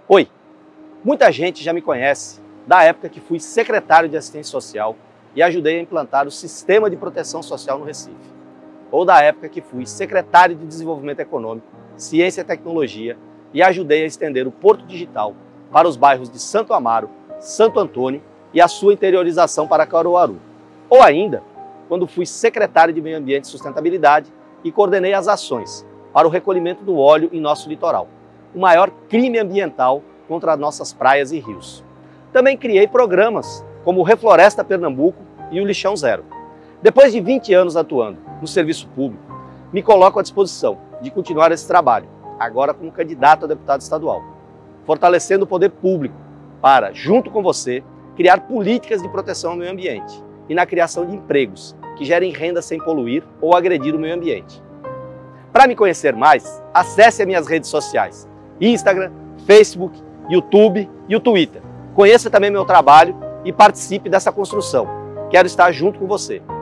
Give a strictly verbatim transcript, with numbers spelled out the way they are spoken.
Oi, muita gente já me conhece da época que fui secretário de assistência social e ajudei a implantar o sistema de proteção social no Recife, ou da época que fui secretário de desenvolvimento econômico, ciência e tecnologia e ajudei a estender o Porto Digital para os bairros de Santo Amaro, Santo Antônio e a sua interiorização para Caruaru, ou ainda quando fui secretário de Meio Ambiente e Sustentabilidade e coordenei as ações para o recolhimento do óleo em nosso litoral, o maior crime ambiental contra nossas praias e rios. Também criei programas como o Refloresta Pernambuco e o Lixão Zero. Depois de vinte anos atuando no serviço público, me coloco à disposição de continuar esse trabalho, agora como candidato a deputado estadual, fortalecendo o poder público para, junto com você, criar políticas de proteção ao meio ambiente e na criação de empregos que gerem renda sem poluir ou agredir o meio ambiente. Para me conhecer mais, acesse as minhas redes sociais, Instagram, Facebook, YouTube e o Twitter. Conheça também meu trabalho e participe dessa construção. Quero estar junto com você.